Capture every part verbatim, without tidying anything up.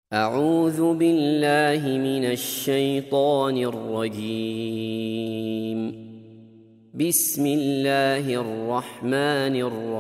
أعوذ بالله من الشيطان الرجيم. بسم الله الرحمن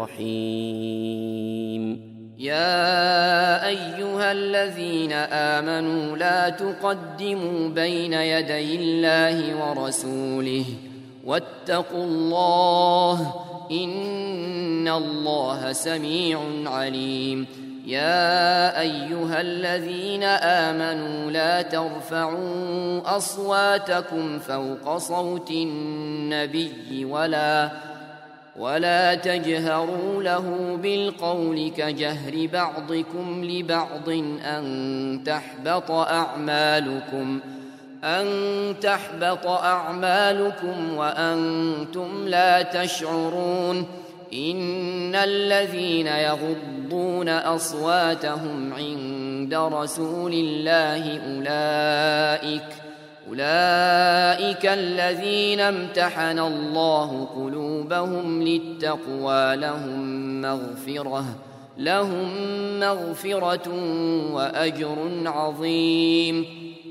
الرحيم. يا أيها الذين آمنوا لا تقدموا بين يدي الله ورسوله واتقوا الله إن الله سميع عليم. يا أيها الذين آمنوا لا ترفعوا أصواتكم فوق صوت النبي ولا ولا تجهروا له بالقول كجهر بعضكم لبعض أن تحبط أعمالكم أن تحبط أعمالكم وأنتم لا تشعرون. إن الذين يغضون أصواتهم عند رسول الله أولئك أولئك الذين امتحن الله قلوبهم للتقوى لهم مغفرة لهم مغفرة وأجر عظيم.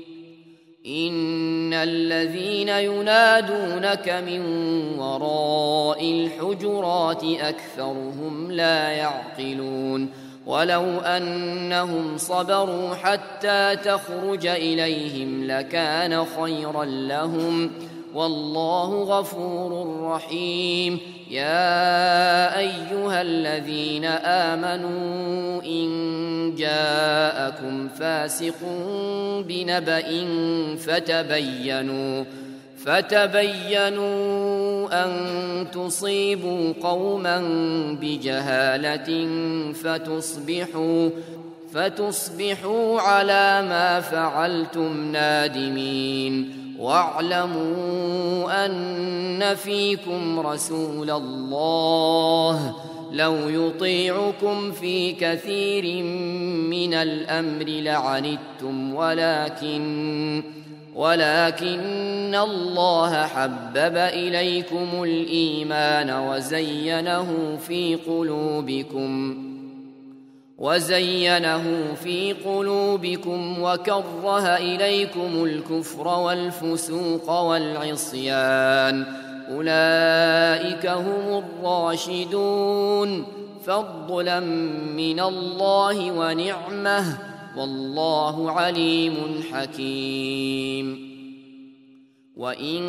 إن الذين ينادونك من وراء الحجرات أكثرهم لا يعقلون. ولو أنهم صبروا حتى تخرج إليهم لكان خيرا لهم والله غفور رحيم. يا أيها الذين آمنوا إن جاءكم فاسق بنبأ فتبينوا فتبينوا أن تصيبوا قوما بجهالة فتصبحوا فتصبحوا على ما فعلتم نادمين. واعلموا أن فيكم رسول الله لو يطيعكم في كثير من الأمر لعنتم ولكن ولكن الله حبب إليكم الإيمان وزينه في قلوبكم وزينه في قلوبكم وكره إليكم الكفر والفسوق والعصيان أولئك هم الراشدون فضلا من الله ونعمه والله عليم حكيم. وإن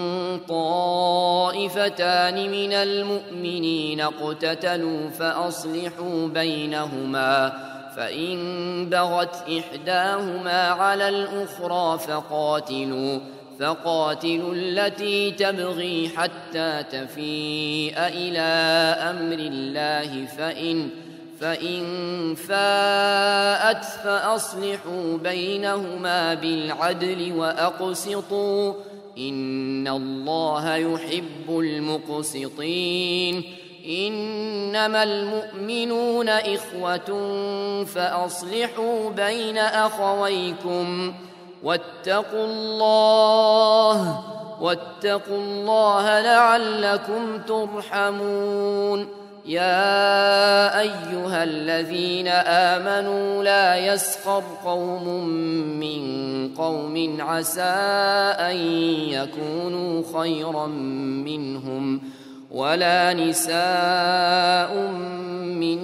طائفتان من المؤمنين اقتتلوا فأصلحوا بينهما فإن بغت إحداهما على الأخرى فقاتلوا فقاتلوا التي تبغي حتى تفيء إلى أمر الله فإن فإن فاءت فأصلحوا بينهما بالعدل وأقسطوا إن الله يحب المقسطين. إنما المؤمنون إخوة فأصلحوا بين أخويكم واتقوا الله واتقوا الله لعلكم ترحمون. يا أيها الذين آمنوا لا يسخر قوم من قوم عسى أن يكونوا خيرا منهم ولا نساء من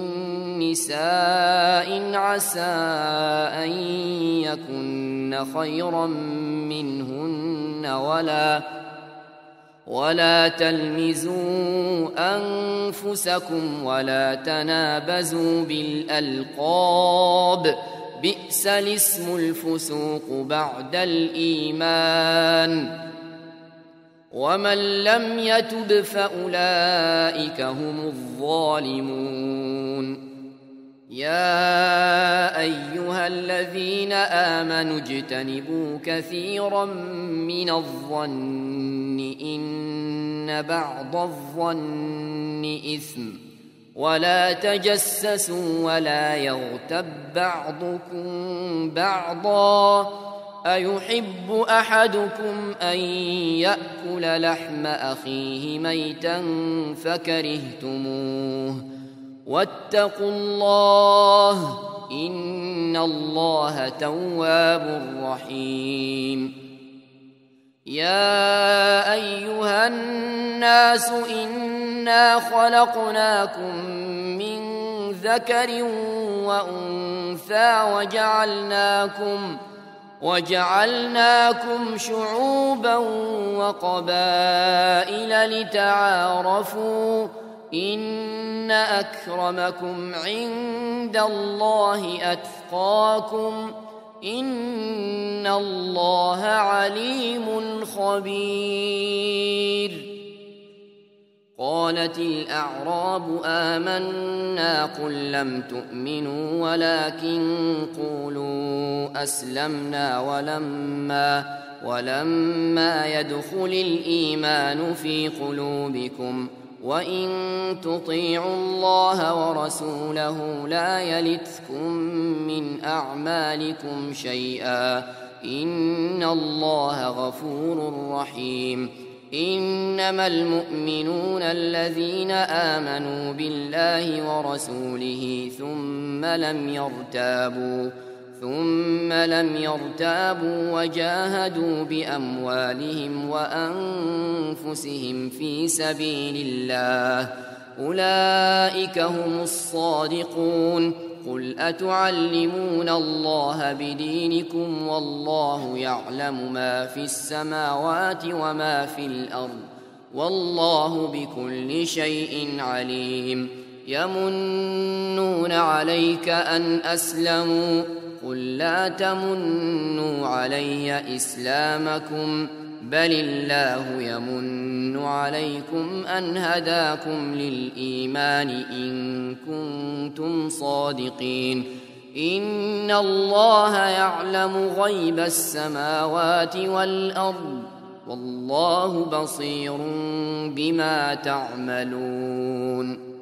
نساء عسى أن يكن خيرا منهن ولا ولا تلمزوا أنفسكم ولا تنابزوا بالألقاب بئس الاسم الفسوق بعد الإيمان ومن لم يتب فأولئك هم الظالمون. يا أيها الذين آمنوا اجتنبوا كثيرا من الظن إن بعض الظن إثم ولا تجسسوا ولا يغتب بعضكم بعضا أيحب أحدكم أن يأكل لحم أخيه ميتا فكرهتموه واتقوا الله إن الله تواب رحيم. يا أيها الناس إنا خلقناكم من ذكر وأنثى وجعلناكم وجعلناكم شعوبا وقبائل لتعارفوا إن أكرمكم عند الله أتقاكم إن الله عليم خبير. قالت الأعراب آمنا قل لم تؤمنوا ولكن قولوا أسلمنا ولما ولما يدخل الإيمان في قلوبكم وإن تطيعوا الله ورسوله لا يلتكم من أعمالكم شيئا إن الله غفور رحيم. إنما المؤمنون الذين آمنوا بالله ورسوله ثم لم يرتابوا ثم لم يرتابوا وجاهدوا بأموالهم وأنفسهم في سبيل الله أولئك هم الصادقون. قل أتعلمون الله بدينكم والله يعلم ما في السماوات وما في الأرض والله بكل شيء عليم. يمنون عليك أن أسلموا قل لا تمنوا علي إسلامكم بل الله يمن عليكم أن هداكم للإيمان إن كنتم صادقين. إن الله يعلم غيب السماوات والأرض والله بصير بما تعملون.